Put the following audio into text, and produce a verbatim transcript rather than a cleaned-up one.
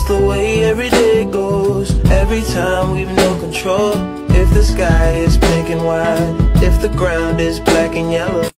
just the way every day goes. Every time we've no control. If the sky is pink and white, if the ground is black and yellow.